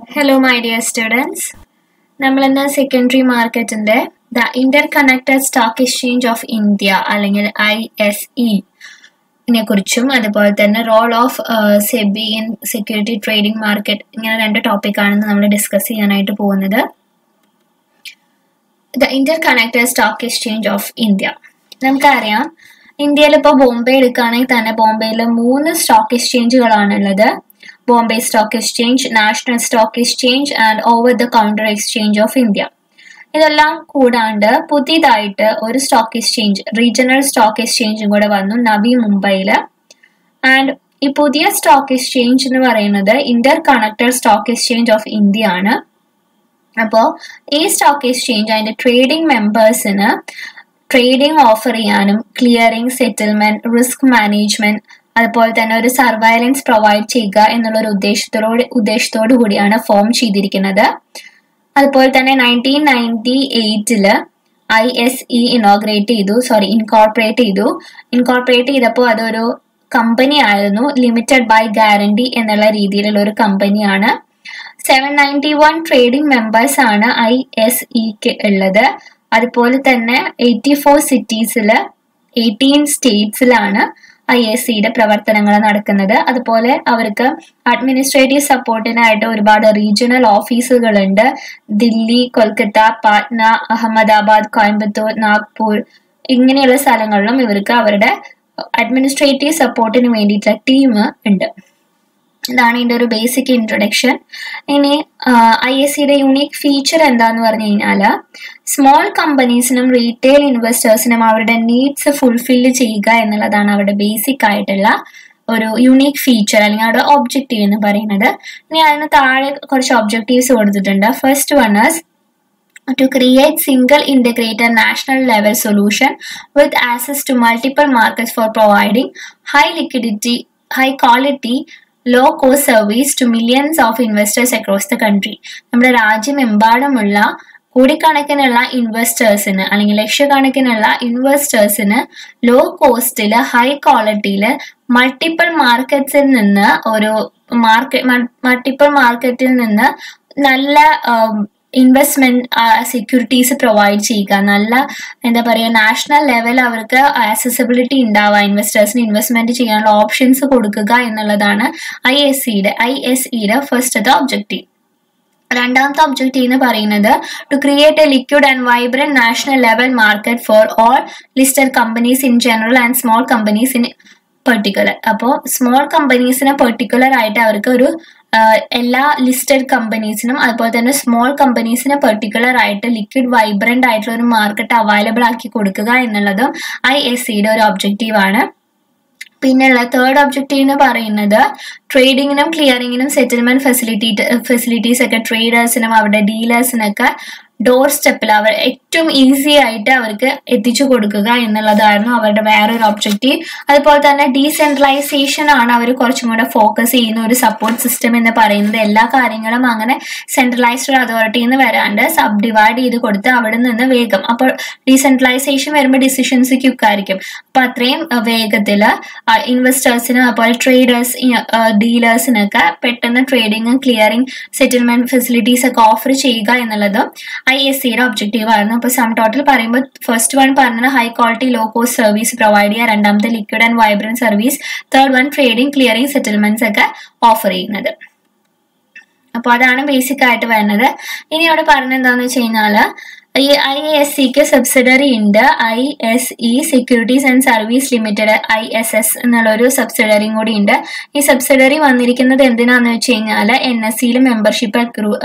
Hello, my dear students. നമ്മൾ ഇന്ന് secondary മാർക്കറ്റിന്റെ the interconnected stock exchange of India അല്ലെങ്കിൽ ISE നെ കുറിച്ചും അതുപോലെ തന്നെ role of SEBI in security trading market ഇങ്ങനെ രണ്ട് ടോപ്പിക്കാണ് നമ്മൾ ഡിസ്കസ് ചെയ്യാനായിട്ട് പോകുന്നത്. The interconnected stock exchange of India. നമുക്കറിയാം, ഇന്ത്യയിൽ ഇപ്പോൾ ബോംബെ എടുക്കുകയാണെങ്കിൽ തന്നെ ബോംബെയിൽ 3 സ്റ്റോക്ക് എക്സ്ചേഞ്ചുകളാണുള്ളത്. Bombay Stock Exchange, National Stock Exchange and Over-the-Counter Exchange of India. ഇതെല്ലാം കൂടാണ്ട് പുതിയതായിട്ട് ഒരു സ്റ്റോക്ക് എക്സ്ചേഞ്ച്, റീജിയണൽ സ്റ്റോക്ക് എക്സ്ചേഞ്ചും കൂടെ വന്നു നവി മുംബൈയിൽ. ആൻഡ് ഈ പുതിയ സ്റ്റോക്ക് എക്സ്ചേഞ്ച് എന്ന് പറയുന്നത് inter connected stock exchange of India ആണ്. അപ്പോൾ ഈ സ്റ്റോക്ക് എക്സ്ചേഞ്ച് അതിന്റെ ട്രേഡിംഗ് മെമ്പേഴ്സിന് ട്രേഡിംഗ് ഓഫർ ചെയ്യാനും ക്ലിയറിംഗ്, സെറ്റിൽമെന്റ്, റിസ്ക് മാനേജ്മെന്റ്, അതുപോലെ തന്നെ ഒരു സർവൈലൻസ് പ്രൊവൈഡ് ചെയ്യുക എന്നുള്ള ഒരു ഉദ്ദേശത്തോടു കൂടിയാണ് ഫോം ചെയ്തിരിക്കുന്നത്. അതുപോലെ തന്നെ 1998 ISE ഇൻകോർപ്പറേറ്റ് ചെയ്തപ്പോൾ അതൊരു കമ്പനി ആയിരുന്നു. ലിമിറ്റഡ് ബൈ ഗ്യാരണ്ടി എന്നുള്ള രീതിയിലുള്ള ഒരു കമ്പനിയാണ്. 791 ട്രേഡിംഗ് മെമ്പേഴ്സ് ആണ് ISEക്ക് ഉള്ളത്. അതുപോലെ തന്നെ 84 സിറ്റീസിൽ 18 സ്റ്റേറ്റ്സിലാണ് ISEയുടെ പ്രവർത്തനങ്ങൾ നടക്കുന്നത്. അതുപോലെ അവർക്ക് അഡ്മിനിസ്ട്രേറ്റീവ് സപ്പോർട്ടിനായിട്ട് ഒരുപാട് റീജിയണൽ ഓഫീസുകളുണ്ട്. ദില്ലി, കൊൽക്കത്ത, പാറ്റ്ന, അഹമ്മദാബാദ്, കോയമ്പത്തൂർ, നാഗ്പൂർ ഇങ്ങനെയുള്ള സ്ഥലങ്ങളിലും ഇവർക്ക് അവരുടെ അഡ്മിനിസ്ട്രേറ്റീവ് സപ്പോർട്ടിന് വേണ്ടിയിട്ടുള്ള ടീം ഉണ്ട്. ഇതാണ് ഇതിന്റെ ഒരു ബേസിക് ഇൻട്രൊഡക്ഷൻ. ഇനി ISEയുടെ യുണീക് ഫീച്ചർ എന്താന്ന് പറഞ്ഞു കഴിഞ്ഞാല് സ്മോൾ കമ്പനീസിനും റീറ്റെയിൽ ഇൻവെസ്റ്റേഴ്സിനും അവരുടെ നീഡ്സ് ഫുൾഫില്ല് ചെയ്യുക എന്നുള്ളതാണ് അവരുടെ ബേസിക് ആയിട്ടുള്ള ഒരു യുണീക് ഫീച്ചർ അല്ലെങ്കിൽ അവരുടെ ഒബ്ജക്റ്റീവ് എന്ന് പറയുന്നത്. ഇനി അതിന് താഴെ കുറച്ച് ഒബ്ജക്റ്റീവ്സ് കൊടുത്തിട്ടുണ്ട്. First one is to create single integrated national level solution with access to multiple markets for providing high liquidity, high quality, low cost service to millions of investors across the country. നമ്മുടെ രാജ്യമെമ്പാടുമുള്ള കോടിക്കണക്കിനുള്ള ഇൻവെസ്റ്റേഴ്സിന് അല്ലെങ്കിൽ ലക്ഷക്കണക്കിനുള്ള ഇൻവെസ്റ്റേഴ്സിന് low കോസ്റ്റിൽ high ക്വാളിറ്റിയിൽ multiple മാർക്കറ്റിൽ നിന്ന് നല്ല ഇൻവെസ്റ്റ്മെന്റ് സെക്യൂരിറ്റീസ് പ്രൊവൈഡ് ചെയ്യുക, നല്ല എന്താ പറയുക നാഷണൽ ലെവൽ അവർക്ക് ആക്സസിബിലിറ്റി ഉണ്ടാവുക, ഇൻവെസ്റ്റേഴ്സിന് ഇൻവെസ്റ്റ്മെന്റ് ചെയ്യാനുള്ള ഓപ്ഷൻസ് കൊടുക്കുക എന്നുള്ളതാണ് ISEയുടെ ഫസ്റ്റത്തെ ഒബ്ജക്റ്റീവ്. രണ്ടാമത്തെ ഒബ്ജക്റ്റീവ് എന്ന് പറയുന്നത് to create a liquid and vibrant national level market for all listed companies in general and small companies in particular. അപ്പോൾ സ്മോൾ കമ്പനീസിന് പെർട്ടിക്കുലർ ആയിട്ട് അവർക്ക് ഒരു എല്ലാ ലിസ്റ്റഡ് കമ്പനീസിനും അതുപോലെ തന്നെ സ്മോൾ കമ്പനീസിന് പെർട്ടിക്കുലർ ആയിട്ട് ലിക്വിഡ് വൈബ്രന്റ് ആയിട്ടുള്ള ഒരു മാർക്കറ്റ് അവൈലബിൾ ആക്കി കൊടുക്കുക എന്നുള്ളതും ISEയുടെ ഒരു ഒബ്ജക്റ്റീവ് ആണ്. പിന്നെയുള്ള തേർഡ് ഒബ്ജക്റ്റീവ് എന്ന് പറയുന്നത് ട്രേഡിങ്ങിനും ക്ലിയറിങ്ങിനും സെറ്റിൽമെന്റ് ഫെസിലിറ്റീസ് ഒക്കെ ട്രേഡേഴ്സിനും അവരുടെ ഡീലേഴ്സിനൊക്കെ ഡോർ സ്റ്റെപ്പിൽ അവർ ഏറ്റവും ഈസി ആയിട്ട് അവർക്ക് എത്തിച്ചു കൊടുക്കുക എന്നുള്ളതായിരുന്നു അവരുടെ വേറൊരു ഒബ്ജക്റ്റീവ്. അതുപോലെ തന്നെ ഡീസെൻട്രലൈസേഷൻ ആണ് അവർ കുറച്ചും കൂടെ ഫോക്കസ് ചെയ്യുന്ന ഒരു സപ്പോർട്ട് സിസ്റ്റം എന്ന് പറയുന്നത്. എല്ലാ കാര്യങ്ങളും അങ്ങനെ സെൻട്രലൈസ്ഡ് അതോറിറ്റിയിൽ നിന്ന് വരാണ്ട് സബ് ഡിവൈഡ് ചെയ്ത് കൊടുത്ത് അവിടെ നിന്ന് വേഗം, അപ്പോൾ ഡീസെൻട്രലൈസേഷൻ വരുമ്പോൾ ഡിസിഷൻസ് ക്വിക്കായിരിക്കും. അപ്പൊ അത്രയും വേഗത്തില് ഇൻവെസ്റ്റേഴ്സിനും അതുപോലെ ട്രേഡേഴ്സ് ഡീലേഴ്സിനൊക്കെ പെട്ടെന്ന് ട്രേഡിങ്ങും ക്ലിയറിംഗ് സെറ്റിൽമെന്റ് ഫെസിലിറ്റീസ് ഒക്കെ ഓഫർ ചെയ്യുക എന്നുള്ളതും ISEയുടെ ഒബ്ജക്റ്റീവ് ആയിരുന്നു. അപ്പൊ സം ടോട്ടൽ പറയുമ്പോൾ ഫസ്റ്റ് വൺ പറഞ്ഞത് high quality low cost service provide ചെയ്യുക, രണ്ടാമത്തെ liquid and vibrant service, third one trading clearing settlements ഒക്കെ ഓഫർ ചെയ്യുന്നത്. അപ്പൊ അതാണ് ബേസിക് ആയിട്ട് വരുന്നത്. ഇനി അവിടെ പറഞ്ഞത് എന്താന്ന് വെച്ച് കഴിഞ്ഞാല് ഈ ISEക്ക് സബ്സിഡറി ഉണ്ട്. ISE securities and service limited ISS എന്നുള്ളൊരു സബ്സിഡറിയും കൂടി ഉണ്ട്. ഈ സബ്സിഡറി വന്നിരിക്കുന്നത് എന്തിനാന്ന് വെച്ച് കഴിഞ്ഞാൽ NSEയിൽ മെമ്പർഷിപ്പ്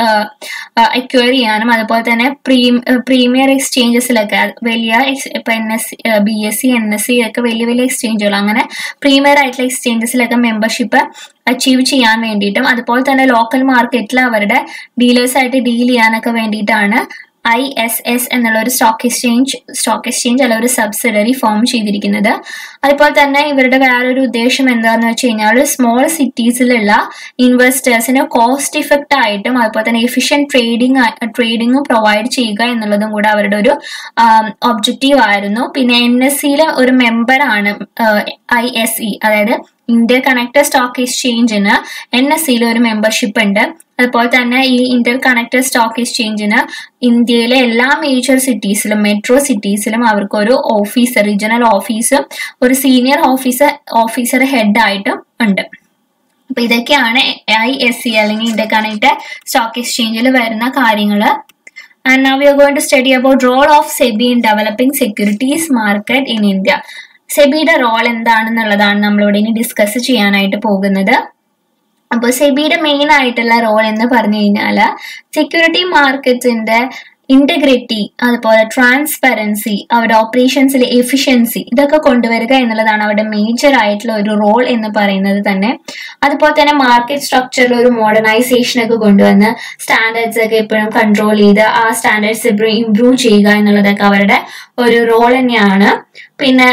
അക്വയർ ചെയ്യാനും അതുപോലെ തന്നെ പ്രീമിയർ എക്സ്ചേഞ്ചസിലൊക്കെ വലിയ ഇപ്പൊ BSE NSE ഒക്കെ വലിയ വലിയ എക്സ്ചേഞ്ചുകൾ അങ്ങനെ പ്രീമിയർ ആയിട്ടുള്ള എക്സ്ചേഞ്ചസിലൊക്കെ മെമ്പർഷിപ്പ് അച്ചീവ് ചെയ്യാൻ വേണ്ടിയിട്ടും അതുപോലെ തന്നെ ലോക്കൽ മാർക്കറ്റിൽ അവരുടെ ഡീലേഴ്സ് ആയിട്ട് ഡീൽ ചെയ്യാനൊക്കെ വേണ്ടിയിട്ടാണ് ISS എന്നുള്ള ഒരു സ്റ്റോക്ക് എക്സ്ചേഞ്ച് അല്ല ഒരു സബ്സിഡറി ഫോം ചെയ്തിരിക്കുന്നത്. അതുപോലെ തന്നെ ഇവരുടെ വേറൊരു ഉദ്ദേശം എന്താന്ന് വെച്ച് കഴിഞ്ഞാൽ സ്മോൾ സിറ്റീസിലുള്ള ഇൻവെസ്റ്റേഴ്സിന് കോസ്റ്റ് ഇഫക്റ്റ് ആയിട്ടും അതുപോലെ തന്നെ എഫിഷ്യന്റ് ട്രേഡിംഗ് പ്രൊവൈഡ് ചെയ്യുക എന്നുള്ളതും കൂടെ അവരുടെ ഒരു ഒബ്ജക്റ്റീവ് ആയിരുന്നു. പിന്നെ NSEയിലെ ഒരു മെമ്പറാണ് ISE, അതായത് ഇന്ത്യ കണക്ടഡ് സ്റ്റോക്ക് എക്സ്ചേഞ്ചിന് NSEയിൽ ഒരു മെമ്പർഷിപ്പ് ഉണ്ട്. അതുപോലെ തന്നെ ഈ ഇന്റർ കണക്ടഡ് സ്റ്റോക്ക് എക്സ്ചേഞ്ചിന് ഇന്ത്യയിലെ എല്ലാ മേജർ സിറ്റീസിലും മെട്രോ സിറ്റീസിലും അവർക്ക് ഒരു ഓഫീസർ, റീജിയണൽ ഓഫീസും ഒരു സീനിയർ ഓഫീസർ ഹെഡ് ആയിട്ടും ഉണ്ട്. അപ്പൊ ഇതൊക്കെയാണ് ISE അല്ലെങ്കിൽ ഇന്ത്യ കണക്ടഡ് സ്റ്റോക്ക് എക്സ്ചേഞ്ചിൽ വരുന്ന കാര്യങ്ങൾ. And now we are going to study about role of SEBI in developing securities market in India. സെബിയുടെ റോൾ എന്താണെന്നുള്ളതാണ് നമ്മളിവിടെ ഇനി ഡിസ്കസ് ചെയ്യാനായിട്ട് പോകുന്നത്. അപ്പോൾ സെബിയുടെ മെയിൻ ആയിട്ടുള്ള റോൾ എന്ന് പറഞ്ഞു കഴിഞ്ഞാൽ സെക്യൂരിറ്റി മാർക്കറ്റിന്റെ ഇന്റഗ്രിറ്റി, അതുപോലെ ട്രാൻസ്പെറൻസി, അവരുടെ ഓപ്പറേഷൻസിലെ എഫിഷ്യൻസി ഇതൊക്കെ കൊണ്ടുവരിക എന്നുള്ളതാണ് അവരുടെ മേജർ ആയിട്ടുള്ള ഒരു റോൾ എന്ന് പറയുന്നത് തന്നെ. അതുപോലെ തന്നെ മാർക്കറ്റ് സ്ട്രക്ചറിൽ ഒരു മോഡേണൈസേഷൻ ഒക്കെ കൊണ്ടുവന്ന് സ്റ്റാൻഡേർഡ്സ് ഒക്കെ എപ്പോഴും കൺട്രോൾ ചെയ്ത് ആ സ്റ്റാൻഡേർഡ്സ് എപ്പോഴും ഇംപ്രൂവ് ചെയ്യുക എന്നുള്ളതൊക്കെ അവരുടെ ഒരു റോൾ തന്നെയാണ്. പിന്നെ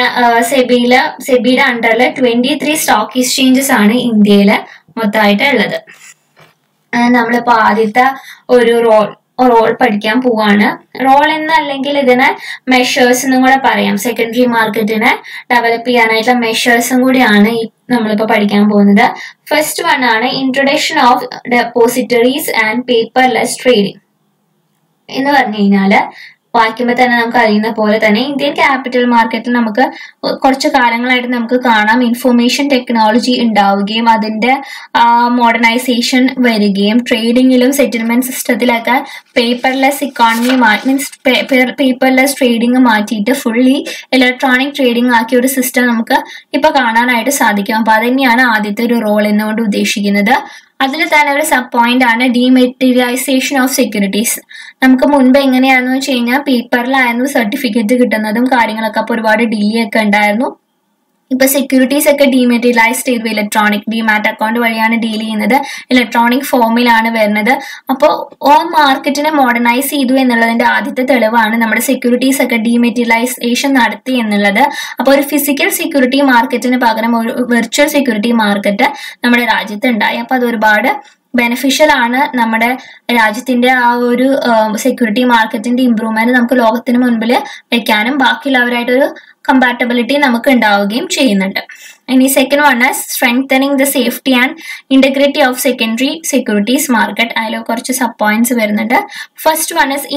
സെബിയുടെ അണ്ടറിൽ 23 സ്റ്റോക്ക് എക്സ്ചേഞ്ചസ് ആണ് ഇന്ത്യയിൽ മൊത്തമായിട്ട് ഉള്ളത്. നമ്മളിപ്പോ ആദ്യത്തെ ഒരു റോൾ പഠിക്കാൻ പോവാണ്. റോൾ എന്നല്ലെങ്കിൽ ഇതിനെ മെഷേഴ്സ് എന്നും കൂടെ പറയാം. സെക്കൻഡറി മാർക്കറ്റിനെ ഡെവലപ്പ് ചെയ്യാനായിട്ടുള്ള മെഷേഴ്സും കൂടിയാണ് നമ്മളിപ്പോ പഠിക്കാൻ പോകുന്നത്. ഫസ്റ്റ് വൺ ആണ് introduction of depositories and paperless trading എന്ന് പറഞ്ഞു കഴിഞ്ഞാല് വായിക്കുമ്പോൾ തന്നെ നമുക്ക് അറിയുന്ന പോലെ തന്നെ ഇന്ത്യൻ ക്യാപിറ്റൽ മാർക്കറ്റിൽ നമുക്ക് കുറച്ച് കാലങ്ങളായിട്ട് നമുക്ക് കാണാം ഇൻഫർമേഷൻ ടെക്നോളജി ഉണ്ടാവുകയും അതിന്റെ മോഡേണൈസേഷൻ വരികയും ട്രേഡിങ്ങിലും സെറ്റിൽമെന്റ് സിസ്റ്റത്തിലൊക്കെ paperless economy means paperless trading മാറ്റിയിട്ട് ഫുള്ളി ഇലക്ട്രോണിക് ട്രേഡിംഗ് ആക്കിയ ഒരു സിസ്റ്റം നമുക്ക് ഇപ്പൊ കാണാനായിട്ട് സാധിക്കും. അപ്പൊ അത് തന്നെയാണ് ആദ്യത്തെ ഒരു റോൾ എന്നുകൊണ്ട് ഉദ്ദേശിക്കുന്നത്. അതിൽ തന്നെ ഒരു സബ് പോയിന്റ് ആണ് ഡീമെറ്റീരിയലൈസേഷൻ ഓഫ് സെക്യൂരിറ്റീസ്. നമുക്ക് മുൻപ് എങ്ങനെയാണെന്ന് വെച്ച് കഴിഞ്ഞാൽ പേപ്പറിലായിരുന്നു സർട്ടിഫിക്കറ്റ് കിട്ടുന്നതും കാര്യങ്ങളൊക്കെ, അപ്പൊ ഒരുപാട് ഡിലേ ഒക്കെ ഉണ്ടായിരുന്നു. ഇപ്പൊ സെക്യൂരിറ്റീസ് ഒക്കെ ഡീമെറ്റീരിയലൈസ് ചെയ്തു, ഇലക്ട്രോണിക് ഡിമാറ്റ് അക്കൗണ്ട് വഴിയാണ് ഡീൽ ചെയ്യുന്നത്, ഇലക്ട്രോണിക് ഫോമിലാണ് വരുന്നത്. അപ്പോൾ ആ മാർക്കറ്റിനെ മോഡേണൈസ് ചെയ്തു എന്നുള്ളതിന്റെ ആദ്യത്തെ തെളിവാണ് നമ്മുടെ സെക്യൂരിറ്റീസ് ഒക്കെ ഡീമെറ്റീരിയലൈസേഷൻ നടത്തി എന്നുള്ളത്. അപ്പോൾ ഒരു ഫിസിക്കൽ സെക്യൂരിറ്റി മാർക്കറ്റിന് പകരം ഒരു വെർച്വൽ സെക്യൂരിറ്റി മാർക്കറ്റ് നമ്മുടെ രാജ്യത്ത് ഉണ്ടായി. അപ്പൊ അത് ഒരുപാട് ബെനിഫിഷ്യൽ ആണ്. നമ്മുടെ രാജ്യത്തിന്റെ ആ ഒരു സെക്യൂരിറ്റി മാർക്കറ്റിന്റെ ഇംപ്രൂവ്മെന്റ് നമുക്ക് ലോകത്തിന് മുൻപിൽ വെക്കാനും ബാക്കിയുള്ളവരായിട്ടൊരു കമ്പാറ്റബിലിറ്റി നമുക്ക് ഉണ്ടാവുകയും ചെയ്യുന്നുണ്ട്. ഇനി സെക്കൻഡ് വൺ ആണ് strengthening the safety and integrity of secondary securities market. അതിൽ കുറച്ച് സബ് പോയിന്റ്സ് വരുന്നുണ്ട്. First one is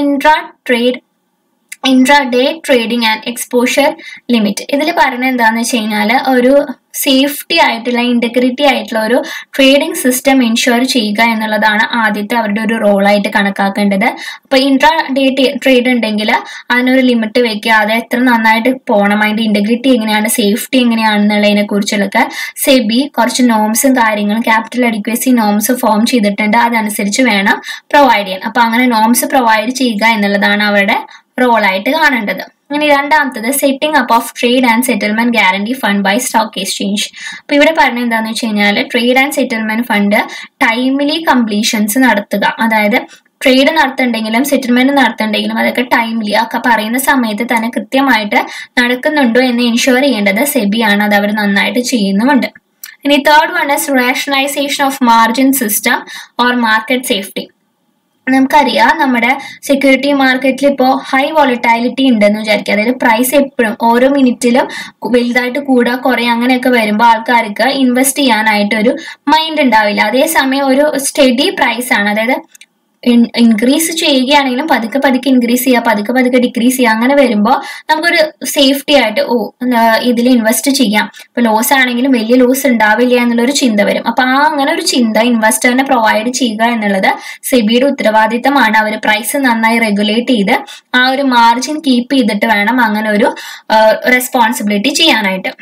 intraday trading and exposure limit. ഇതിൽ പറയുന്നത് എന്താണെന്ന് വെച്ച് കഴിഞ്ഞാൽ ഒരു സേഫ്റ്റി ആയിട്ടുള്ള ഇന്റഗ്രിറ്റി ആയിട്ടുള്ള ഒരു ട്രേഡിംഗ് സിസ്റ്റം ഇൻഷുർ ചെയ്യുക എന്നുള്ളതാണ് ആദ്യത്തെ അവരുടെ ഒരു റോളായിട്ട് കണക്കാക്കേണ്ടത്. അപ്പൊ ഇൻട്രാഡേ ട്രേഡ് ഉണ്ടെങ്കിൽ അതിനൊരു ലിമിറ്റ് വെക്കുക, അത് എത്ര നന്നായിട്ട് പോകണം, അതിന്റെ ഇന്റഗ്രിറ്റി എങ്ങനെയാണ്, സേഫ്റ്റി എങ്ങനെയാണെന്നുള്ളതിനെ കുറിച്ചുള്ളൊക്കെ സെബി കുറച്ച് നോംസും കാര്യങ്ങളും ക്യാപിറ്റൽ അഡിക്വസി നോംസ് ഫോം ചെയ്തിട്ടുണ്ട്. അതനുസരിച്ച് വേണം പ്രൊവൈഡ് ചെയ്യാൻ. അപ്പൊ അങ്ങനെ നോംസ് പ്രൊവൈഡ് ചെയ്യുക എന്നുള്ളതാണ് അവരുടെ റോളായിട്ട് കാണേണ്ടത്. ഇനി രണ്ടാമത്തത് setting up of trade and settlement guarantee fund by stock exchange. അപ്പൊ ഇവിടെ പറഞ്ഞത് എന്താണെന്ന് വെച്ച് കഴിഞ്ഞാൽ trade and settlement fund timely completions നടത്തുക. അതായത് ട്രേഡ് നടത്തുന്നുണ്ടെങ്കിലും സെറ്റിൽമെന്റ് നടത്തുന്നുണ്ടെങ്കിലും അതൊക്കെ ടൈംലി ഒക്കെ പറയുന്ന സമയത്ത് തന്നെ കൃത്യമായിട്ട് നടക്കുന്നുണ്ടോ എന്ന് എൻഷുർ ചെയ്യേണ്ടത് സെബിയാണ്. അത് അവർ നന്നായിട്ട് ചെയ്യുന്നുമുണ്ട്. ഇനി third one is rationalisation of margin system or market safety. നമുക്കറിയാം നമ്മുടെ സെക്യൂരിറ്റി മാർക്കറ്റിൽ ഇപ്പോൾ ഹൈ വോളറ്റാലിറ്റി ഉണ്ടെന്ന് വിചാരിക്കുക. അതായത് പ്രൈസ് എപ്പോഴും ഓരോ മിനിറ്റിലും വലുതായിട്ട് കൂടുക കുറയുക അങ്ങനെയൊക്കെ വരുമ്പോൾ ആൾക്കാർക്ക് ഇൻവെസ്റ്റ് ചെയ്യാനായിട്ട് ഒരു മൈൻഡ് ഉണ്ടാവില്ല. അതേസമയം ഒരു സ്റ്റഡി പ്രൈസ് ആണ്, അതായത് ഇൻക്രീസ് ചെയ്യുകയാണെങ്കിലും പതുക്കെ പതുക്കെ ഇൻക്രീസ് ചെയ്യുക, പതുക്കെ പതുക്കെ ഡിക്രീസ് ചെയ്യുക, അങ്ങനെ വരുമ്പോൾ നമുക്കൊരു സേഫ്റ്റി ആയിട്ട് ഇതിൽ ഇൻവെസ്റ്റ് ചെയ്യാം. ഇപ്പൊ ലോസ് ആണെങ്കിലും വലിയ ലോസ് ഉണ്ടാവില്ല എന്നുള്ളൊരു ചിന്ത വരും. അപ്പൊ അങ്ങനെ ഒരു ചിന്ത ഇൻവെസ്റ്ററിനെ പ്രൊവൈഡ് ചെയ്യുക എന്നുള്ളത് സെബിയുടെ ഉത്തരവാദിത്തമാണ്. അവർ പ്രൈസ് നന്നായി റെഗുലേറ്റ് ചെയ്ത് ആ ഒരു മാർജിൻ കീപ്പ് ചെയ്തിട്ട് വേണം അങ്ങനെ ഒരു റെസ്പോൺസിബിലിറ്റി ചെയ്യാനായിട്ട്.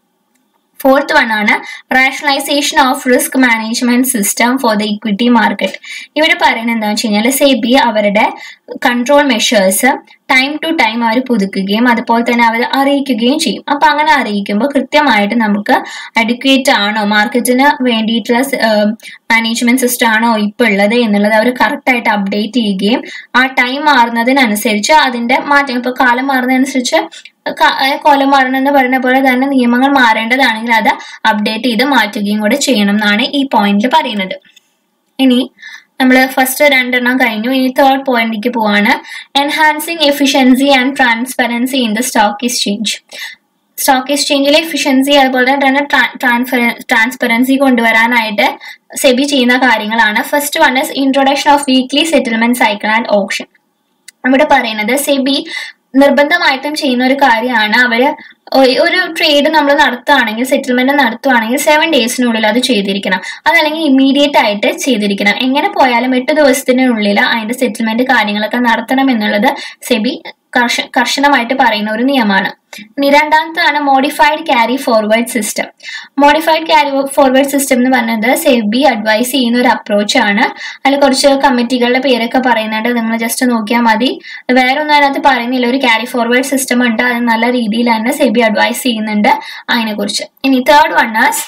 ഫോർത്ത് വൺ ആണ് rationalisation of risk management system for the equity market. ഇവിടെ പറയുന്നത് എന്താണെന്ന് വെച്ച് കഴിഞ്ഞാൽ സെബി അവരുടെ control measures time to time അവർ പുതുക്കുകയും അതുപോലെ തന്നെ അവർ അറിയിക്കുകയും ചെയ്യും. അപ്പൊ അങ്ങനെ അറിയിക്കുമ്പോൾ കൃത്യമായിട്ട് നമുക്ക് അഡിക്വേറ്റ് ആണോ, മാർക്കറ്റിന് വേണ്ടിയിട്ടുള്ള മാനേജ്മെന്റ് സിസ്റ്റം ആണോ ഇപ്പൊ ഉള്ളത് എന്നുള്ളത് അവർ കറക്റ്റ് ആയിട്ട് അപ്ഡേറ്റ് ചെയ്യുകയും ആ ടൈം മാറുന്നതിനനുസരിച്ച് അതിന്റെ മാറ്റം, ഇപ്പൊ കാലം മാറുന്നതനുസരിച്ച് കൊലം മാറണം എന്ന് പറയുന്ന പോലെ തന്നെ നിയമങ്ങൾ മാറേണ്ടതാണെങ്കിൽ അത് അപ്ഡേറ്റ് ചെയ്ത് മാറ്റുകയും കൂടെ ചെയ്യണം എന്നാണ് ഈ പോയിന്റിൽ പറയുന്നത്. ഇനി നമ്മൾ ഫസ്റ്റ് രണ്ടെണ്ണം കഴിഞ്ഞു. ഇനി തേർഡ് പോയിന്റിലേക്ക് പോവാണ്. Enhancing efficiency and transparency in the stock exchange. Stock എക്സ്ചേഞ്ചിലെ എഫിഷ്യൻസി അതുപോലെ തന്നെ ട്രാൻസ്പെറൻസി കൊണ്ടുവരാനായിട്ട് സെബി ചെയ്യുന്ന കാര്യങ്ങളാണ്. First one is introduction of weekly settlement cycle and option. ഇവിടെ പറയുന്നത് സെബി നിർബന്ധമായിട്ടും ചെയ്യുന്ന ഒരു കാര്യമാണ്. അവര് ഒരു ട്രേഡ് നമ്മൾ നടത്തുകയാണെങ്കിൽ, സെറ്റിൽമെന്റ് നടത്തുകയാണെങ്കിൽ 7 ഡേയ്സിനുള്ളിൽ അത് ചെയ്തിരിക്കണം. അതല്ലെങ്കിൽ ഇമ്മീഡിയറ്റ് ആയിട്ട് ചെയ്തിരിക്കണം. എങ്ങനെ പോയാലും 8 ദിവസത്തിനുള്ളിൽ അതിന്റെ സെറ്റിൽമെന്റ് കാര്യങ്ങളൊക്കെ നടത്തണം എന്നുള്ളത് സെബി കർശനമായിട്ട് പറയുന്ന ഒരു നിയമമാണ്. ഇനി രണ്ടാമത്താണ് modified carry forward system. Modified carry forward system എന്ന് പറഞ്ഞത് സെബി അഡ്വൈസ് ചെയ്യുന്ന ഒരു അപ്രോച്ച് ആണ്. അതിൽ കുറച്ച് കമ്മിറ്റികളുടെ പേരൊക്കെ പറയുന്നുണ്ട്, നിങ്ങൾ ജസ്റ്റ് നോക്കിയാൽ മതി. വേറെ ഒന്നും അതിനകത്ത് പറയുന്നില്ല. ഒരു ക്യാരി ഫോർവേഡ് സിസ്റ്റം ഉണ്ട്, അത് നല്ല രീതിയിൽ തന്നെ സെബി അഡ്വൈസ് ചെയ്യുന്നുണ്ട് അതിനെ കുറിച്ച്. ഇനി തേർഡ് വൺ ആണ്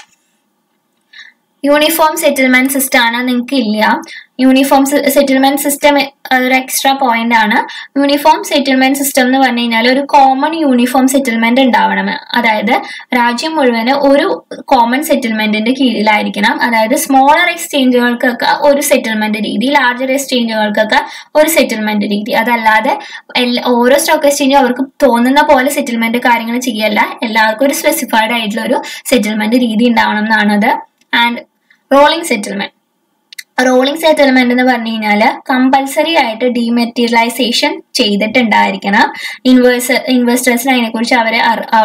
യൂണിഫോം സെറ്റിൽമെന്റ് സിസ്റ്റം ആണ്. നിങ്ങൾക്ക് ഇല്ല യൂണിഫോം സെറ്റിൽമെന്റ് സിസ്റ്റം, അതൊരു എക്സ്ട്രാ പോയിന്റ് ആണ്. യൂണിഫോം സെറ്റിൽമെന്റ് സിസ്റ്റം എന്ന് പറഞ്ഞു കഴിഞ്ഞാൽ ഒരു കോമൺ യൂണിഫോം സെറ്റിൽമെന്റ് ഉണ്ടാവണം. അതായത് രാജ്യം മുഴുവന് ഒരു കോമൺ സെറ്റിൽമെന്റിന്റെ കീഴിലായിരിക്കണം. അതായത് സ്മോളർ എക്സ്ചേഞ്ചുകൾക്കൊക്കെ ഒരു സെറ്റിൽമെന്റ് രീതി, ലാർജർ എക്സ്ചേഞ്ചുകൾക്കൊക്കെ ഒരു സെറ്റിൽമെന്റ് രീതി. അതല്ലാതെ ഓരോ സ്റ്റോക്ക് എക്സ്ചേഞ്ചും അവർക്ക് തോന്നുന്ന പോലെ സെറ്റിൽമെന്റ് കാര്യങ്ങൾ ചെയ്യല്ല. എല്ലാവർക്കും ഒരു സ്പെസിഫൈഡ് ആയിട്ടുള്ള ഒരു സെറ്റിൽമെന്റ് രീതി ഉണ്ടാവണം എന്നാണത്. And rolling settlement. Rolling settlement എന്ന് പറഞ്ഞു കഴിഞ്ഞാല് കമ്പൽസറി ആയിട്ട് ഡീമെറ്റീരിയലൈസേഷൻ ചെയ്തിട്ടുണ്ടായിരിക്കണം. ഇൻവെസ്റ്റേഴ്സിന് അതിനെ കുറിച്ച് അവരെ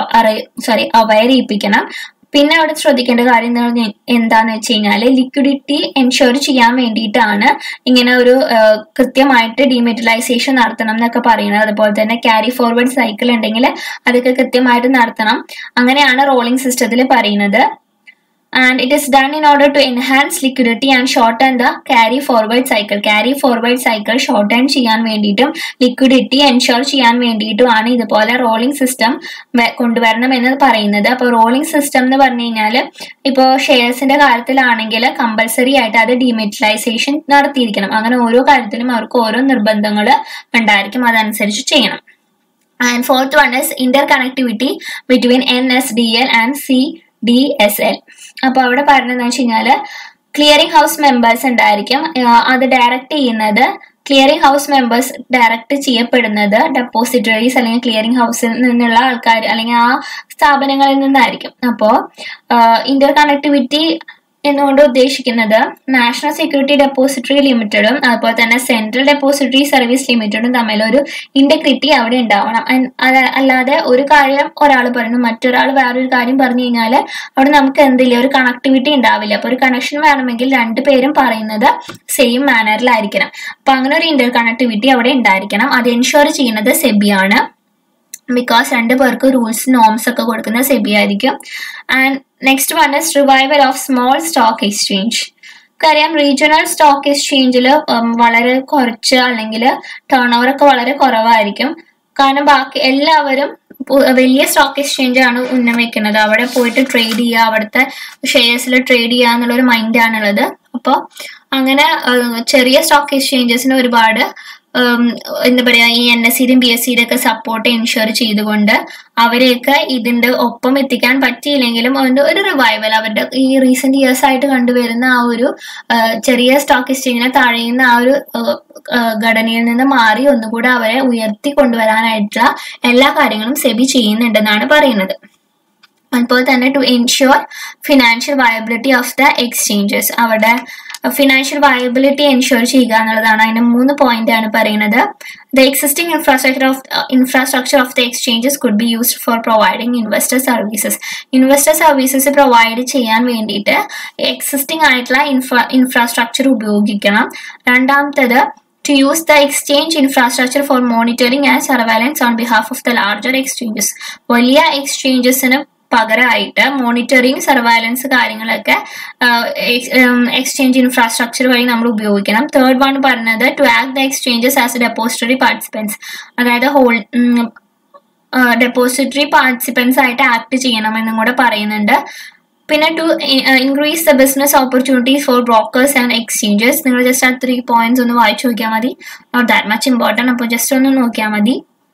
അവയർ ചെയ്യിപ്പിക്കണം. പിന്നെ അവിടെ ശ്രദ്ധിക്കേണ്ട കാര്യം എന്താന്ന് വെച്ച് കഴിഞ്ഞാല് ലിക്വിഡിറ്റി എൻഷുർ ചെയ്യാൻ വേണ്ടിയിട്ടാണ് ഇങ്ങനെ ഒരു കൃത്യമായിട്ട് ഡീമെറ്റീരിയലൈസേഷൻ നടത്തണം എന്നൊക്കെ പറയുന്നത്. അതുപോലെ തന്നെ ക്യാരി ഫോർവേഡ് സൈക്കിൾ ഉണ്ടെങ്കിൽ അതൊക്കെ കൃത്യമായിട്ട് നടത്തണം. അങ്ങനെയാണ് റോളിംഗ് സിസ്റ്റത്തിൽ പറയുന്നത്. And it is done in order to enhance liquidity and shorten the carry forward cycle. Carry forward cycle shorten ചെയ്യാൻ വേണ്ടിയിട്ടും ലിക്വിഡിറ്റി എൻഷുർ ചെയ്യാൻ വേണ്ടിയിട്ടുമാണ് ഇതുപോലെ റോളിംഗ് സിസ്റ്റം കൊണ്ടുവരണം എന്ന് പറയുന്നത്. അപ്പോൾ റോളിംഗ് സിസ്റ്റം എന്ന് പറഞ്ഞു കഴിഞ്ഞാൽ ഇപ്പോൾ ഷെയർസിന്റെ കാര്യത്തിലാണെങ്കിൽ കമ്പൽസറി ആയിട്ട് അത് ഡീമെറ്റീരിയലൈസേഷൻ നടത്തിയിരിക്കണം. അങ്ങനെ ഓരോ കാര്യത്തിലും അവർക്ക് ഓരോ നിർബന്ധങ്ങൾ ഉണ്ടായിരിക്കും, അതനുസരിച്ച് ചെയ്യണം. And fourth one is interconnectivity between NSDL and CDSL. അപ്പോൾ അവിടെ പറഞ്ഞതെന്ന് വെച്ച് കഴിഞ്ഞാല് ക്ലിയറിംഗ് ഹൗസ് മെമ്പേഴ്സ് ഉണ്ടായിരിക്കും. അത് ഡയറക്റ്റ് ചെയ്യുന്നത്, ക്ലിയറിംഗ് ഹൗസ് മെമ്പേഴ്സ് ഡയറക്റ്റ് ചെയ്യപ്പെടുന്നത് ഡെപ്പോസിറ്ററീസ് അല്ലെങ്കിൽ ക്ലിയറിംഗ് ഹൗസിൽ നിന്നുള്ള ആൾക്കാർ അല്ലെങ്കിൽ ആ സ്ഥാപനങ്ങളിൽ നിന്നായിരിക്കും. അപ്പോൾ ഇന്റർ കണക്ടിവിറ്റി എന്നുകൊണ്ട് ഉദ്ദേശിക്കുന്നത് നാഷണൽ സെക്യൂരിറ്റി ഡെപ്പോസിറ്ററി ലിമിറ്റഡും അതുപോലെ തന്നെ സെൻട്രൽ ഡെപ്പോസിറ്ററി സർവീസ് ലിമിറ്റഡും തമ്മിലൊരു ഇന്റഗ്രിറ്റി അവിടെ ഉണ്ടാവണം. അല്ലാതെ ഒരു കാര്യം ഒരാൾ പറയുന്നു, മറ്റൊരാൾ വേറൊരു കാര്യം പറഞ്ഞു കഴിഞ്ഞാൽ അവിടെ നമുക്ക് എന്തില്ല, ഒരു കണക്ടിവിറ്റി ഉണ്ടാവില്ല. അപ്പൊ ഒരു കണക്ഷൻ വേണമെങ്കിൽ രണ്ടുപേരും പറയുന്നത് സെയിം മാനറിലായിരിക്കണം. അപ്പൊ അങ്ങനെ ഒരു ഇന്റർ കണക്ടിവിറ്റി അവിടെ ഉണ്ടായിരിക്കണം. അത് എൻഷുർ ചെയ്യുന്നത് സെബിയാണ്. ബിക്കോസ് രണ്ടു പേർക്ക് റൂൾസ് നോംസ് ഒക്കെ കൊടുക്കുന്ന സെബി ആയിരിക്കും. And next one is revival of small stock exchange. നമുക്കറിയാം റീജിയണൽ സ്റ്റോക്ക് എക്സ്ചേഞ്ചിൽ വളരെ കുറച്ച് അല്ലെങ്കിൽ ടേൺ ഓവർ ഒക്കെ വളരെ കുറവായിരിക്കും. കാരണം ബാക്കി എല്ലാവരും വലിയ സ്റ്റോക്ക് എക്സ്ചേഞ്ച് ആണ് ഉന്നം വെക്കുന്നത്. അവിടെ പോയിട്ട് ട്രേഡ് ചെയ്യുക, അവിടുത്തെ ഷെയർസിൽ ട്രേഡ് ചെയ്യുക എന്നുള്ളൊരു മൈൻഡാണുള്ളത്. അപ്പോൾ അങ്ങനെ ചെറിയ സ്റ്റോക്ക് എക്സ്ചേഞ്ചസിന് ഒരുപാട് എന്താ പറയാ, ഈ NSEയുടെയും BSEയുടെ ഒക്കെ സപ്പോർട്ട് എൻഷുർ ചെയ്തുകൊണ്ട് അവരെയൊക്കെ ഇതിന്റെ ഒപ്പം എത്തിക്കാൻ പറ്റിയില്ലെങ്കിലും അതിന്റെ ഒരു റിവൈവൽ, അവരുടെ ഈ റീസെന്റ് ഇയേഴ്സ് ആയിട്ട് കണ്ടുവരുന്ന ആ ഒരു ചെറിയ സ്റ്റോക്ക് എക്സ്ചേഞ്ചിനെ താഴെയുന്ന ആ ഒരു ഘടനയിൽ നിന്ന് മാറി ഒന്നുകൂടെ അവരെ ഉയർത്തി കൊണ്ടുവരാനായിട്ടുള്ള എല്ലാ കാര്യങ്ങളും സെബി ചെയ്യുന്നുണ്ടെന്നാണ് പറയുന്നത്. അതുപോലെ തന്നെ to ensure financial viability of the exchanges, അവിടെ ഫിനാൻഷ്യൽ വയബിലിറ്റി എൻഷുർ ചെയ്യുക എന്നുള്ളതാണ്. അതിന് 3 പോയിന്റ് ആണ് പറയുന്നത്. The existing infrastructure of the exchanges could be used for providing investor services. Investor services provide ചെയ്യാൻ വേണ്ടിയിട്ട് എക്സിസ്റ്റിംഗ് ആയിട്ടുള്ള ഇൻഫ്രാസ്ട്രക്ചർ ഉപയോഗിക്കണം. രണ്ടാമത്തേത് to use the exchange infrastructure for monitoring and surveillance on behalf of the larger exchanges. വലിയ എക്സ്ചേഞ്ചസിന് പകരമായിട്ട് monitoring, surveillance കാര്യങ്ങളൊക്കെ exchange infrastructure വഴി നമ്മൾ ഉപയോഗിക്കണം. തേർഡ് വൺ പറഞ്ഞത് to act the exchanges as depository participants, അതായത് ഡെപ്പോസിറ്ററി പാർട്ടിസിപ്പൻസ് ആയിട്ട് ആക്ട് ചെയ്യണമെന്നും കൂടെ പറയുന്നുണ്ട്. പിന്നെ to increase the business opportunities for brokers and exchanges. നിങ്ങൾ ജസ്റ്റ് ആ 3 പോയിന്റ്സ് ഒന്ന് വായിച്ചു നോക്കിയാൽ മതി. നോട്ട് ദാറ്റ് മച്ച് ഇമ്പോർട്ടൻറ്റ്, അപ്പോൾ ജസ്റ്റ് ഒന്ന് നോക്കിയാൽ മതി.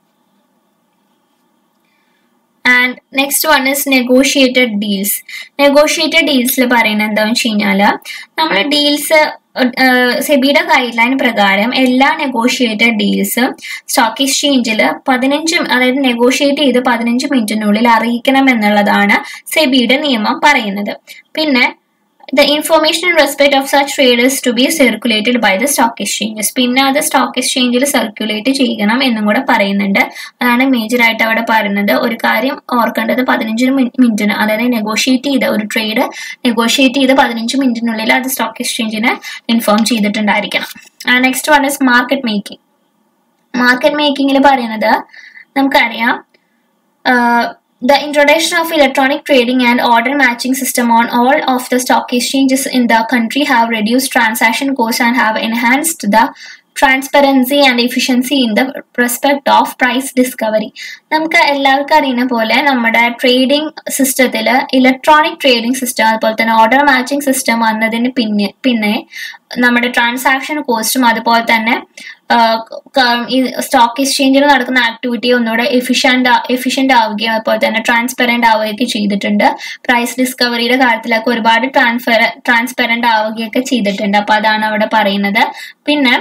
And next one is negotiated deals. Negotiated ഡീൽസിൽ പറയുന്നത് എന്താണെന്ന് വെച്ച് കഴിഞ്ഞാൽ നമ്മൾ ഡീൽസ് സെബിയുടെ ഗൈഡ് ലൈൻ പ്രകാരം എല്ലാ നെഗോഷിയേറ്റഡ് ഡീൽസും സ്റ്റോക്ക് എക്സ്ചേഞ്ചിൽ 15, അതായത് നെഗോഷിയേറ്റ് ചെയ്ത് 15 മിനിറ്റിനുള്ളിൽ അറിയിക്കണം എന്നുള്ളതാണ് സെബിയുടെ നിയമം പറയുന്നത്. പിന്നെ the information in respect of such trade is to be circulated by the stock exchanges. പിന്നെ അത് സ്റ്റോക്ക് എക്സ്ചേഞ്ചിൽ സർക്കുലേറ്റ് ചെയ്യണം എന്നും കൂടെ പറയുന്നുണ്ട്. അതാണ് മേജർ ആയിട്ട് അവിടെ പറയുന്നത്. ഒരു കാര്യം ഓർക്കേണ്ടത് 15 മിനിറ്റിന്, അതായത് നെഗോഷിയേറ്റ് ചെയ്ത ഒരു ട്രേഡ് നെഗോഷിയേറ്റ് ചെയ്ത് 15 മിനിറ്റിനുള്ളിൽ അത് സ്റ്റോക്ക് എക്സ്ചേഞ്ചിനെ ഇൻഫോം ചെയ്തിട്ടുണ്ടായിരിക്കണം. Next one is market making. Market മേക്കിങ്ങിൽ പറയുന്നത് നമുക്കറിയാം, the introduction of electronic trading and order matching system on all of the stock exchanges in the country have reduced transaction costs and have enhanced the transparency and efficiency in the respect of price discovery. നമുക്ക് എല്ലാവർക്കും അറിയുന്ന പോലെ നമ്മുടെ trading സിസ്റ്റത്തിൽ electronic trading system അതുപോലെ തന്നെ order matching system വന്നതിന് പിന്നെ നമ്മുടെ ട്രാൻസാക്ഷൻ കോസ്റ്റും അതുപോലെ തന്നെ ഈ സ്റ്റോക്ക് എക്സ്ചേഞ്ചിൽ നടക്കുന്ന ആക്ടിവിറ്റി ഒന്നുകൂടെ എഫിഷ്യന്റ് ആവുകയും അതുപോലെ തന്നെ ട്രാൻസ്പെറന്റ് ആവുകയൊക്കെ ചെയ്തിട്ടുണ്ട്. പ്രൈസ് ഡിസ്കവറിയുടെ കാര്യത്തിലൊക്കെ ഒരുപാട് ട്രാൻസ്പെറന്റ് ആവുകയൊക്കെ ചെയ്തിട്ടുണ്ട്. അപ്പൊ അതാണ് അവിടെ പറയുന്നത്. പിന്നെ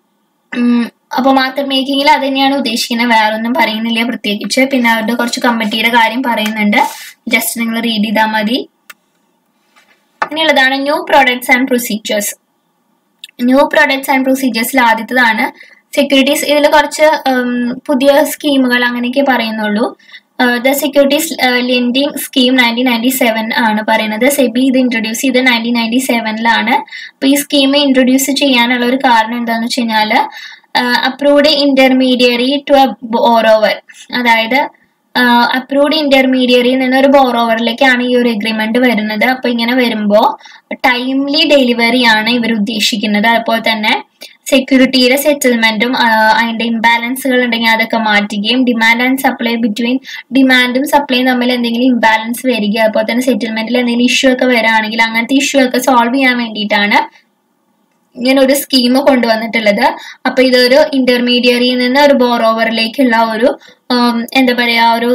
അപ്പൊ മാർക്കറ്റ് മേക്കിങ്ങിൽ അത് തന്നെയാണ് ഉദ്ദേശിക്കുന്നത്, വേറൊന്നും പറയുന്നില്ല പ്രത്യേകിച്ച്. പിന്നെ അവരുടെ കുറച്ച് കമ്മിറ്റിയുടെ കാര്യം പറയുന്നുണ്ട്, ജസ്റ്റ് നിങ്ങൾ റീഡ് ചെയ്താൽ മതി. ഇനിയുള്ളതാണ് new products and procedures. New products and പ്രൊസീജിയേഴ്സിൽ ആദ്യത്തേതാണ് സെക്യൂരിറ്റീസ്. ഇതിൽ കുറച്ച് പുതിയ സ്കീമുകൾ അങ്ങനെയൊക്കെ പറയുന്നുള്ളൂ. ദ സെക്യൂരിറ്റീസ് ലെൻഡിങ് സ്കീം 1997 ആണ് പറയുന്നത്. സെബി ഇത് ഇൻട്രൊഡ്യൂസ് ചെയ്ത് 1997 അപ്പൊ ഈ സ്കീം ഇൻട്രൊഡ്യൂസ് ചെയ്യാനുള്ള ഒരു കാരണം എന്താണെന്ന് വെച്ച് കഴിഞ്ഞാല് approved intermediary to a borrower, അതായത് അപ്രൂവ്ഡ് ഇന്റർമീഡിയറിയിൽ നിന്ന് ഒരു ബോറോവറിലേക്കാണ് ഈ ഒരു എഗ്രിമെന്റ് വരുന്നത്. അപ്പൊ ഇങ്ങനെ വരുമ്പോ ടൈംലി ഡെലിവറി ആണ് ഇവർ ഉദ്ദേശിക്കുന്നത്. അതുപോലെ തന്നെ സെക്യൂരിറ്റിയുടെ സെറ്റിൽമെന്റും അതിന്റെ ഇംബാലൻസുകൾ ഉണ്ടെങ്കിൽ അതൊക്കെ മാറ്റുകയും ഡിമാൻഡ് ആൻഡ് സപ്ലൈ ബിറ്റ്വീൻ ഡിമാൻഡും സപ്ലൈയും തമ്മിൽ എന്തെങ്കിലും ഇംബാലൻസ് വരിക അതുപോലെ തന്നെ സെറ്റിൽമെന്റിൽ എന്തെങ്കിലും ഇഷ്യൂ ഒക്കെ വരികയാണെങ്കിൽ അങ്ങനത്തെ ഇഷ്യൂ ഒക്കെ സോൾവ് ചെയ്യാൻ വേണ്ടിയിട്ടാണ് ഇങ്ങനെ ഒരു സ്കീം കൊണ്ടുവന്നിട്ടുള്ളത്. അപ്പൊ ഇതൊരു ഇന്റർമീഡിയറിയിൽ നിന്ന് ഒരു ബോറോവറിലേക്കുള്ള ഒരു എന്താ പറയാ ഒരു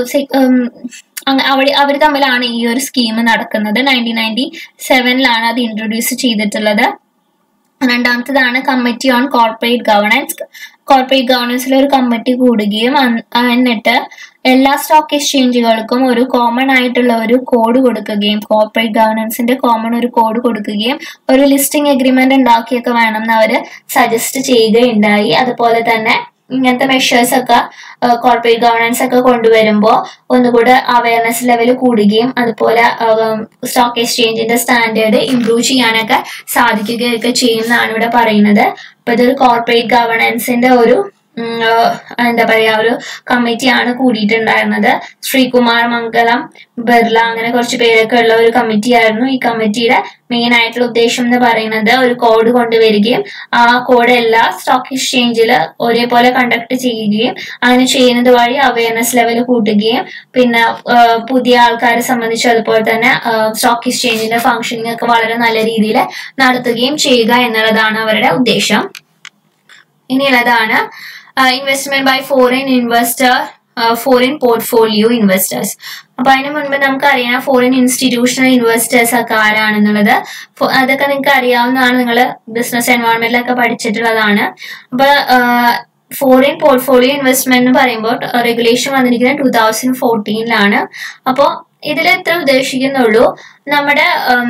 അവർ തമ്മിലാണ് ഈ ഒരു സ്കീം നടക്കുന്നത്. 1997 അത് ഇൻട്രൊഡ്യൂസ് ചെയ്തിട്ടുള്ളത്. രണ്ടാമത്തേതാണ് committee on corporate governance. Corporate ഗവർണൻസിൽ ഒരു കമ്മിറ്റി കൂടുകയും എന്നിട്ട് എല്ലാ സ്റ്റോക്ക് എക്സ്ചേഞ്ചുകൾക്കും ഒരു കോമൺ ആയിട്ടുള്ള ഒരു കോഡ് കൊടുക്കുകയും കോർപ്പറേറ്റ് ഗവർണൻസിന്റെ കോമൺ ഒരു കോഡ് കൊടുക്കുകയും ഒരു ലിസ്റ്റിംഗ് എഗ്രിമെന്റ് ഉണ്ടാക്കിയൊക്കെ വേണമെന്ന് അവർ സജസ്റ്റ് ചെയ്യുകയുണ്ടായി. അതുപോലെ തന്നെ ഇങ്ങനത്തെ മെഷേഴ്സ് ഒക്കെ കോർപ്പറേറ്റ് ഗവർണൻസ് ഒക്കെ കൊണ്ടുവരുമ്പോൾ ഒന്നുകൂടെ അവയർനെസ് ലെവൽ കൂടുകയും അതുപോലെ സ്റ്റോക്ക് എക്സ്ചേഞ്ചിന്റെ സ്റ്റാൻഡേർഡ് ഇംപ്രൂവ് ചെയ്യാനൊക്കെ സാധിക്കുകയൊക്കെ ചെയ്യുന്നതാണ് ഇവിടെ പറയുന്നത്. അപ്പൊ ഇതൊരു കോർപ്പറേറ്റ് ഗവർണൻസിന്റെ ഒരു എന്താ പറയാ ഒരു കമ്മിറ്റിയാണ് കൂടിയിട്ടുണ്ടായിരുന്നത്. ശ്രീകുമാർ മംഗളം ബിർള അങ്ങനെ കുറച്ച് പേരൊക്കെ ഉള്ള ഒരു കമ്മിറ്റി ആയിരുന്നു. ഈ കമ്മിറ്റിയുടെ മെയിൻ ആയിട്ടുള്ള ഉദ്ദേശം എന്ന് പറയുന്നത് ഒരു കോഡ് കൊണ്ടുവരികയും ആ കോഡ് എല്ലാ സ്റ്റോക്ക് എക്സ്ചേഞ്ചിൽ ഒരേപോലെ കണ്ടക്ട് ചെയ്യുകയും അങ്ങനെ ചെയ്യുന്നത് വഴി അവയർനെസ് ലെവൽ കൂട്ടുകയും പിന്നെ പുതിയ ആൾക്കാരെ സംബന്ധിച്ച് അതുപോലെ തന്നെ സ്റ്റോക്ക് എക്സ്ചേഞ്ചിന്റെ ഫംഗ്ഷനിങ് ഒക്കെ വളരെ നല്ല രീതിയിൽ നടത്തുകയും ചെയ്യുക എന്നുള്ളതാണ് അവരുടെ ഉദ്ദേശം. ഇനിയുള്ളതാണ് investment by foreign investor, foreign portfolio investors. അപ്പൊ അതിന് മുൻപ് നമുക്കറിയാം ഫോറിൻ ഇൻസ്റ്റിറ്റ്യൂഷണൽ ഇൻവെസ്റ്റേഴ്സ് ഒക്കെ ആരാണെന്നുള്ളത്. അതൊക്കെ നിങ്ങൾക്ക് അറിയാവുന്നതാണ്, നിങ്ങൾ ബിസിനസ് എൻവയോൺമെന്റിലൊക്കെ പഠിച്ചിട്ടുള്ളതാണ്. അപ്പൊ ഫോറിൻ പോർട്ട്ഫോളിയോ ഇൻവെസ്റ്റ്മെന്റ് എന്ന് പറയുമ്പോൾ റെഗുലേഷൻ വന്നിരിക്കുന്നത് 2014 അപ്പോൾ ഇതിൽ എത്ര ഉദ്ദേശിക്കുന്നുള്ളൂ, നമ്മുടെ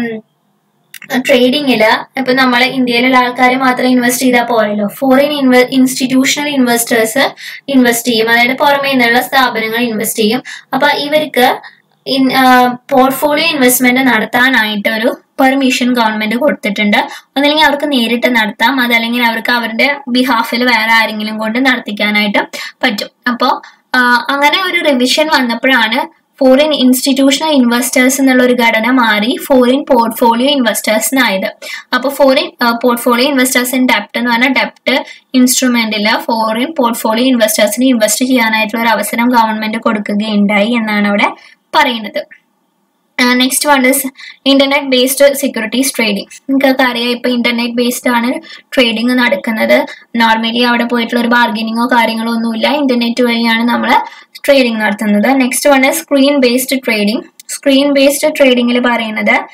ട്രേഡിങ്ങില് ഇപ്പൊ നമ്മളെ ഇന്ത്യയിലുള്ള ആൾക്കാർ മാത്രം ഇൻവെസ്റ്റ് ചെയ്താൽ പോരല്ലോ. ഫോറിൻ ഇൻസ്റ്റിറ്റ്യൂഷണൽ ഇൻവെസ്റ്റേഴ്സ് ഇൻവെസ്റ്റ് ചെയ്യും, അതായത് പുറമേ നിന്നുള്ള സ്ഥാപനങ്ങൾ ഇൻവെസ്റ്റ് ചെയ്യും. അപ്പൊ ഇവർക്ക് പോർട്ട്ഫോളിയോ ഇൻവെസ്റ്റ്മെന്റ് നടത്താനായിട്ട് ഒരു പെർമിഷൻ ഗവൺമെന്റ് കൊടുത്തിട്ടുണ്ട്. ഒന്നല്ലെങ്കിൽ അവർക്ക് നേരിട്ട് നടത്താം, അതല്ലെങ്കിൽ അവർക്ക് അവരുടെ ബിഹാഫിൽ വേറെ ആരെങ്കിലും കൊണ്ട് നടത്തിക്കാനായിട്ട് പറ്റും. അപ്പോൾ അങ്ങനെ ഒരു റിവിഷൻ വന്നപ്പോഴാണ് ഫോറിൻ ഇൻസ്റ്റിറ്റ്യൂഷണൽ ഇൻവെസ്റ്റേഴ്സ് എന്നുള്ള ഒരു ഘടന മാറി ഫോറിൻ പോർട്ട്ഫോളിയോ ഇൻവെസ്റ്റേഴ്സിനായത്. അപ്പോൾ ഫോറിൻ പോർട്ട്ഫോളിയോ ഇൻവെസ്റ്റേഴ്സ് ഇൻ ഡെപ്റ്റ് എന്ന് പറഞ്ഞാൽ ഡെപ്റ്റ് ഇൻസ്ട്രുമെന്റില് ഫോറിൻ പോർട്ട്ഫോളിയോ ഇൻവെസ്റ്റേഴ്സിന് ഇൻവെസ്റ്റ് ചെയ്യാനായിട്ടുള്ള ഒരു അവസരം ഗവൺമെന്റ് കൊടുക്കുകയുണ്ടായി എന്നാണ് അവിടെ പറയുന്നത്. Next one is internet based securities trading. നിങ്ങൾക്കൊക്കെ അറിയാം ഇപ്പൊ ഇന്റർനെറ്റ് ബേസ്ഡ് ആണ് ട്രേഡിംഗ് നടക്കുന്നത്. നോർമലി അവിടെ പോയിട്ടുള്ള ഒരു ബാർഗനിങ്ങോ കാര്യങ്ങളോ ഒന്നുമില്ല, ഇന്റർനെറ്റ് വഴിയാണ് നമ്മൾ ട്രേഡിംഗ് നടത്തുന്നത്. Next one screen based trading. Screen based ട്രേഡിംഗിൽ പറയുന്നത്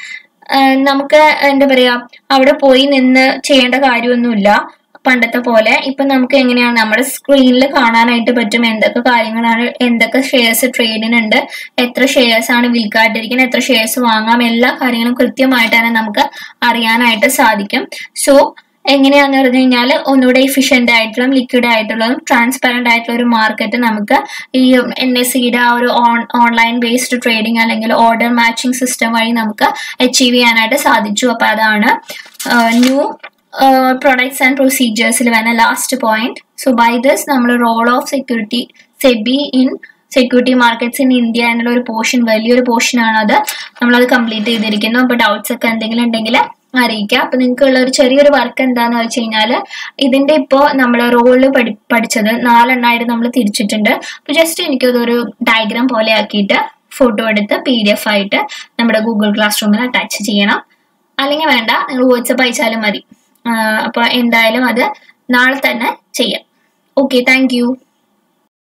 നമുക്ക് എന്താ പറയാ അവിടെ പോയി നിന്ന് ചെയ്യേണ്ട കാര്യമൊന്നുമില്ല പണ്ടത്തെ പോലെ. ഇപ്പൊ നമുക്ക് എങ്ങനെയാണ് നമ്മുടെ സ്ക്രീനിൽ കാണാനായിട്ട് പറ്റും എന്തൊക്കെ കാര്യങ്ങളാണ്, എന്തൊക്കെ ഷെയർസ് ട്രേഡിനുണ്ട്, എത്ര ഷെയർസ് ആണ് വിൽക്കാട്ടിരിക്കുന്നത്, എത്ര ഷെയർസ് വാങ്ങാം, എല്ലാ കാര്യങ്ങളും കൃത്യമായിട്ട് തന്നെ നമുക്ക് അറിയാനായിട്ട് സാധിക്കും. സോ എങ്ങനെയാന്ന് പറഞ്ഞു കഴിഞ്ഞാൽ ഒന്നുകൂടെ എഫിഷ്യന്റ് ആയിട്ടുള്ള ലിക്വിഡ് ആയിട്ടുള്ളതും ട്രാൻസ്പെറന്റ് ആയിട്ടുള്ള ഒരു മാർക്കറ്റ് നമുക്ക് ഈ NSEയുടെ ആ ഒരു ഓൺലൈൻ ബേസ്ഡ് ട്രേഡിംഗ് അല്ലെങ്കിൽ ഓർഡർ മാച്ചിങ് സിസ്റ്റം വഴി നമുക്ക് അച്ചീവ് ചെയ്യാനായിട്ട് സാധിച്ചു. അപ്പൊ അതാണ് ന്യൂ products and procedures വരുന്ന last point. So by this നമ്മൾ role of security SEBI in security markets in India എന്നുള്ള ഒരു പോർഷൻ, വലിയൊരു പോർഷൻ ആണ് അത്. നമ്മളത് കംപ്ലീറ്റ് ചെയ്തിരിക്കുന്നു. അപ്പൊ ഡൗട്ട്സ് ഒക്കെ എന്തെങ്കിലും ഉണ്ടെങ്കിൽ അറിയിക്കാം. അപ്പൊ നിങ്ങൾക്കുള്ള ഒരു ചെറിയൊരു വർക്ക് എന്താന്ന് വെച്ച് കഴിഞ്ഞാല് ഇതിന്റെ ഇപ്പോ നമ്മൾ റോള് പഠിച്ചത് 4 എണ്ണമായിട്ട് നമ്മൾ തിരിച്ചിട്ടുണ്ട്. അപ്പൊ ജസ്റ്റ് എനിക്കതൊരു ഡയഗ്രാം പോലെ ആക്കിയിട്ട് ഫോട്ടോ എടുത്ത് PDF ആയിട്ട് നമ്മുടെ ഗൂഗിൾ ക്ലാസ് റൂമിൽ അറ്റാച്ച് ചെയ്യണം. അല്ലെങ്കിൽ വേണ്ട, നിങ്ങൾ വാട്സപ്പ് അയച്ചാലും മതി. അപ്പൊ എന്തായാലും അത് നാളെ തന്നെ ചെയ്യാം. Okay, thank U.